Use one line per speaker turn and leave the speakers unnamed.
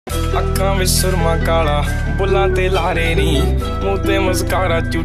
ਅੱਖਾਂ ਵਿੱਚ ਸੁਰਮਾ ਕਾਲਾ, ਬੁੱਲਾਂ ਤੇ ਲਾਰੇ ਨੀ, ਮੂੰਹ ਤੇ ਮੁਸਕਾਰਾ